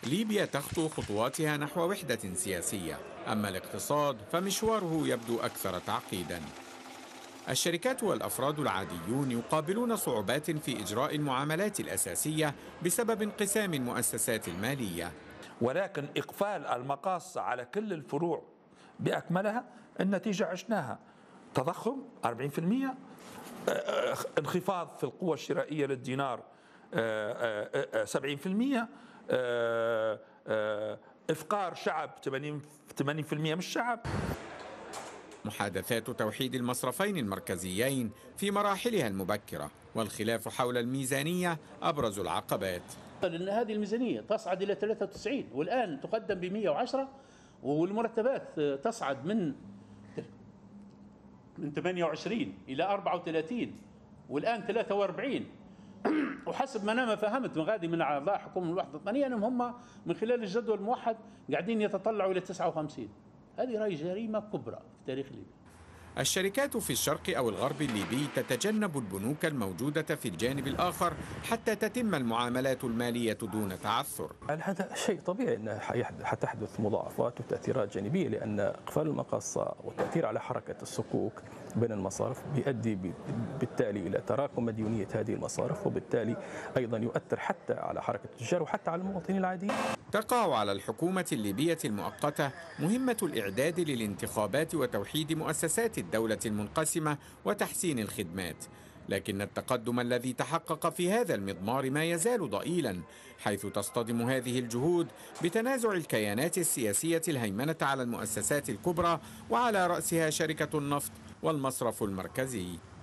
ليبيا تخطو خطواتها نحو وحدة سياسية، أما الاقتصاد فمشواره يبدو أكثر تعقيداً. الشركات والأفراد العاديون يقابلون صعوبات في إجراء المعاملات الأساسية بسبب انقسام المؤسسات المالية. ولكن إقفال المقاصة على كل الفروع بأكملها النتيجة عشناها: تضخم 40%، انخفاض في القوة الشرائية للدينار 70%، إفقار شعب 80% من الشعب. محادثات توحيد المصرفين المركزيين في مراحلها المبكرة، والخلاف حول الميزانية أبرز العقبات. لأن هذه الميزانية تصعد إلى 93 والآن تقدم ب 110، والمرتبات تصعد من 28 إلى 34 والآن 43. وحسب ما أنا فهمت من غادي من أعضاء حكومة الوحدة الوطنية أنهم هم من خلال الجدول الموحد قاعدين يتطلعوا إلى 59. هذه رأي جريمة كبرى في تاريخ ليبيا. الشركات في الشرق أو الغرب الليبي تتجنب البنوك الموجودة في الجانب الآخر حتى تتم المعاملات المالية دون تعثر. هذا شيء طبيعي أن حتحدث مضاعفات وتأثيرات جانبية، لأن إقفال المقاصة والتأثير على حركة الصكوك بين المصارف بيؤدي بالتالي إلى تراكم مديونية هذه المصارف، وبالتالي أيضا يؤثر حتى على حركة التجار وحتى على المواطنين العاديين. تقع على الحكومة الليبية المؤقتة مهمة الإعداد للانتخابات وتوحيد مؤسسات الدولة المنقسمة وتحسين الخدمات، لكن التقدم الذي تحقق في هذا المضمار ما يزال ضئيلا، حيث تصطدم هذه الجهود بتنازع الكيانات السياسية الهيمنة على المؤسسات الكبرى، وعلى رأسها شركة النفط والمصرف المركزي.